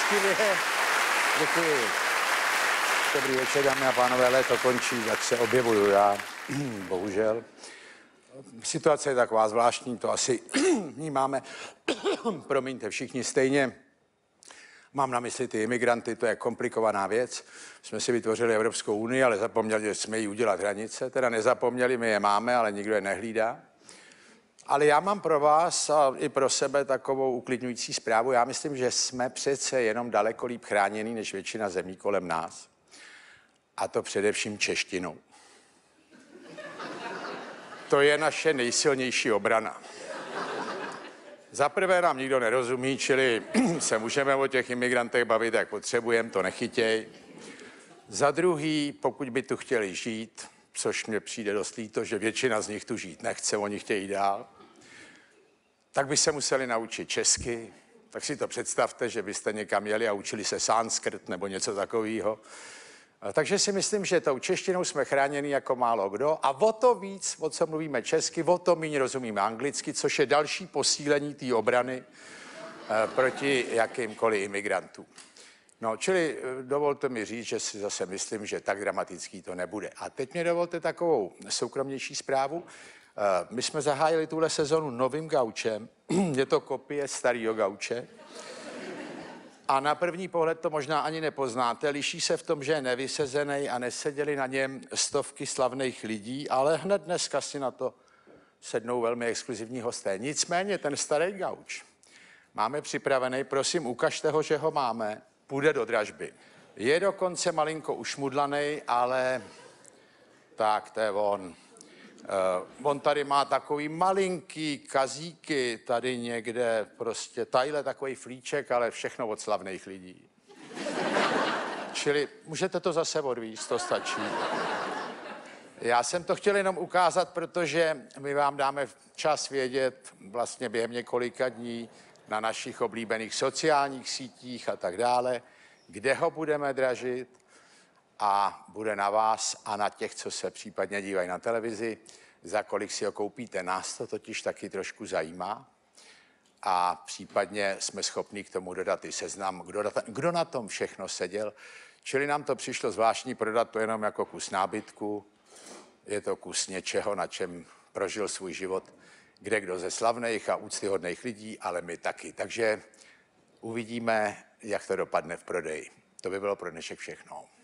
Milostivě. Děkuji. Dobrý večer, dámy a pánové, léto končí, tak se objevuju já, bohužel. Situace je taková zvláštní, to asi vnímáme, promiňte, všichni stejně. Mám na mysli ty imigranty, to je komplikovaná věc. Jsme si vytvořili Evropskou unii, ale zapomněli, že jsme jí udělat hranice. Teda nezapomněli, my je máme, ale nikdo je nehlídá. Ale já mám pro vás a i pro sebe takovou uklidňující zprávu. Já myslím, že jsme přece jenom daleko líp chráněni než většina zemí kolem nás. A to především češtinou. To je naše nejsilnější obrana. Za prvé nám nikdo nerozumí, čili se můžeme o těch imigrantech bavit, jak potřebujeme, to nechytěj. Za druhý, pokud by tu chtěli žít, což mně přijde dost líto, že většina z nich tu žít nechce, oni chtějí dál, tak by se museli naučit česky. Tak si to představte, že byste někam jeli a učili se sanskrt nebo něco takového. Takže si myslím, že tou češtinou jsme chráněni jako málo kdo a o to víc, o co mluvíme česky, o to méně rozumíme anglicky, což je další posílení té obrany proti jakýmkoliv imigrantům. No, čili dovolte mi říct, že si zase myslím, že tak dramatický to nebude. A teď mě dovolte takovou soukromnější zprávu. My jsme zahájili tuhle sezonu novým gaučem, je to kopie starého gauče. A na první pohled to možná ani nepoznáte. Liší se v tom, že je nevysezený a neseděli na něm stovky slavných lidí, ale hned dneska si na to sednou velmi exkluzivní hosté. Nicméně ten starý gauč máme připravený, prosím, ukažte ho, že ho máme, půjde do dražby. Je dokonce malinko ušmudlaný, ale tak, to je on. On tady má takový malinký kazíky, tady někde prostě, tadyhle takový flíček, ale všechno od slavných lidí. Čili můžete to zase odvízt, to stačí. Já jsem to chtěl jenom ukázat, protože my vám dáme čas vědět vlastně během několika dní na našich oblíbených sociálních sítích a tak dále, kde ho budeme dražit. A bude na vás a na těch, co se případně dívají na televizi, za kolik si ho koupíte. Nás to totiž taky trošku zajímá a případně jsme schopni k tomu dodat i seznam, kdo na tom všechno seděl. Čili nám to přišlo zvláštní prodat to jenom jako kus nábytku. Je to kus něčeho, na čem prožil svůj život kdekdo ze slavných a úctyhodných lidí, ale my taky. Takže uvidíme, jak to dopadne v prodeji. To by bylo pro dnešek všechno.